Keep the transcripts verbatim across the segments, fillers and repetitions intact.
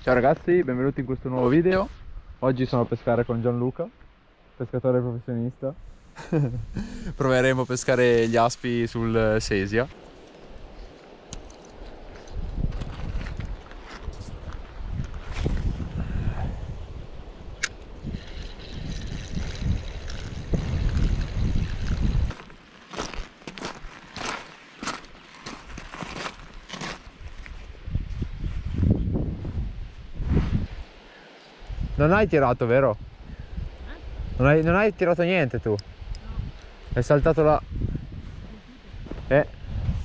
Ciao ragazzi, benvenuti in questo nuovo video. Oggi sono a pescare con Gianluca, pescatore professionista. Proveremo a pescare gli aspi sul Sesia. Non hai tirato, vero? Eh? Non hai, non hai tirato niente tu? No. È saltato là. Eh.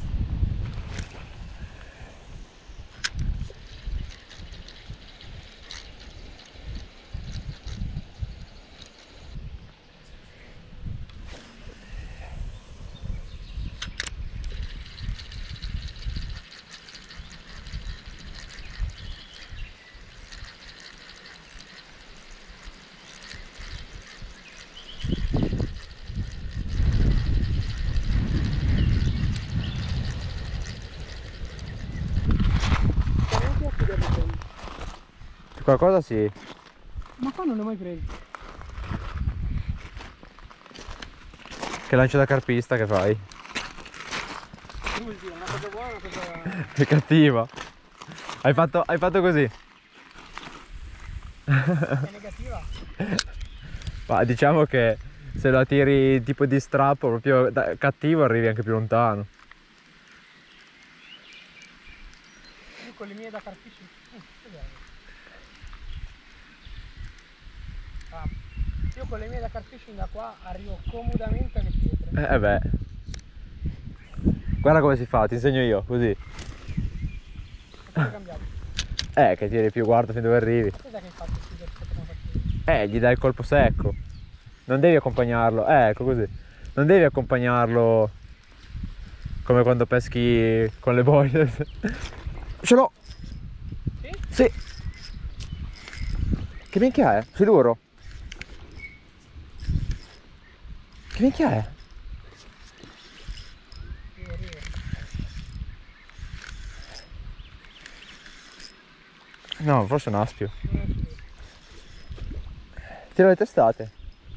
Qualcosa sì. Ma qua non l'ho mai preso. Che lancio da carpista che fai? Come dire, una cosa buona, una cosa... È cattiva. Hai fatto, hai fatto così. È negativa. Ma diciamo che se la tiri tipo di strappo proprio da, cattivo arrivi anche più lontano. Io con le mie da carpisci. Uh, ah, io con le mie da carpisci da qua arrivo comodamente alle pietre. Eh beh. Guarda come si fa, ti insegno io, così. Come cambiare? Eh, che tiri più, guarda fin dove arrivi. Ma cos'è che hai fatto qui? Eh, gli dai il colpo secco. Non devi accompagnarlo, eh, ecco così. Non devi accompagnarlo come quando peschi con le boile. Ce l'ho! Sì? Sì! Che minchia è? Sei duro? Che minchia è? No, forse è un aspio. Tira le testate.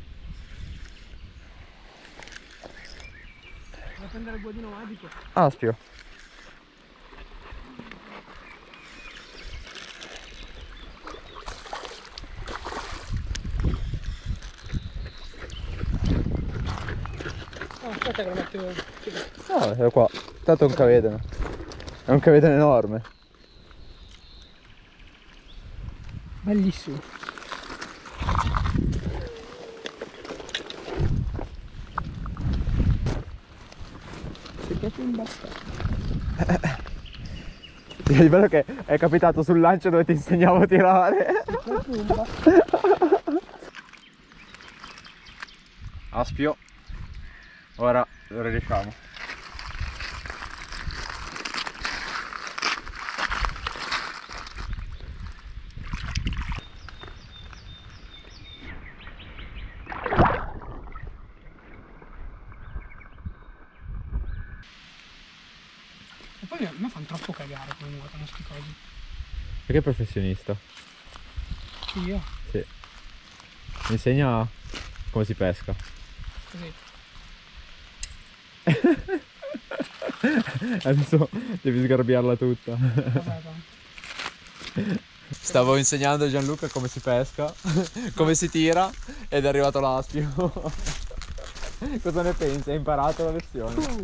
Devo prendere il guadino magico. Aspio. Oh, aspetta che lo metto. No, è qua. Tanto è un cavedano. È un cavedano enorme. Bellissimo. Sei proprio un bastardo. Il bello che è capitato sul lancio dove ti insegnavo a tirare. Sei proprio un bastardo. Aspio. Ora lo rilasciamo. E poi a me fanno troppo cagare come nuotano queste cose. Perché è professionista? Sì, io? Sì. Mi insegna come si pesca. Così. Adesso devi sgarbiarla tutta. Stavo insegnando a Gianluca come si pesca, come si tira ed è arrivato l'aspio. Cosa ne pensi? Hai imparato la lezione?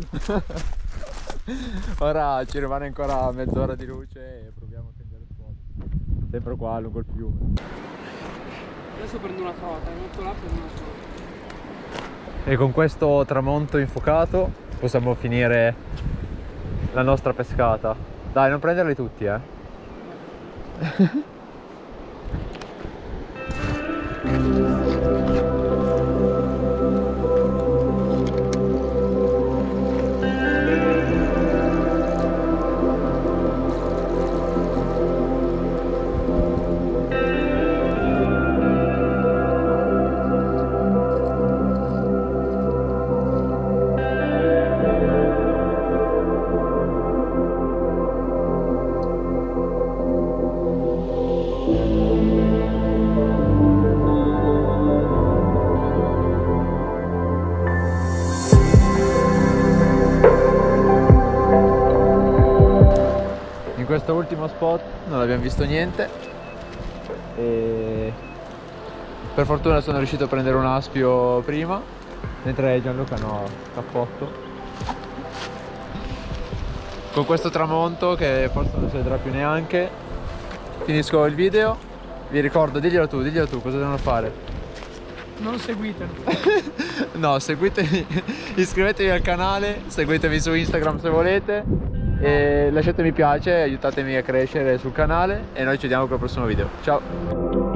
Ora ci rimane ancora mezz'ora di luce e proviamo a prendere fuoco. Sempre qua lungo il fiume. Adesso prendo una trota, metto là per una trota. E con questo tramonto infuocato possiamo finire la nostra pescata. Dai, non prenderli tutti, eh. questo ultimo spot non abbiamo visto niente e per fortuna sono riuscito a prendere un aspio prima, mentre Gianluca no, cappotto. Con questo tramonto che forse non si vedrà più neanche finisco il video. Vi ricordo, diglielo tu, diglielo tu, cosa devono fare? Non seguitelo. No, seguitemi, iscrivetevi al canale, seguitemi su Instagram se volete e lasciate mi piace, aiutatemi a crescere sul canale e noi ci vediamo col prossimo video. Ciao!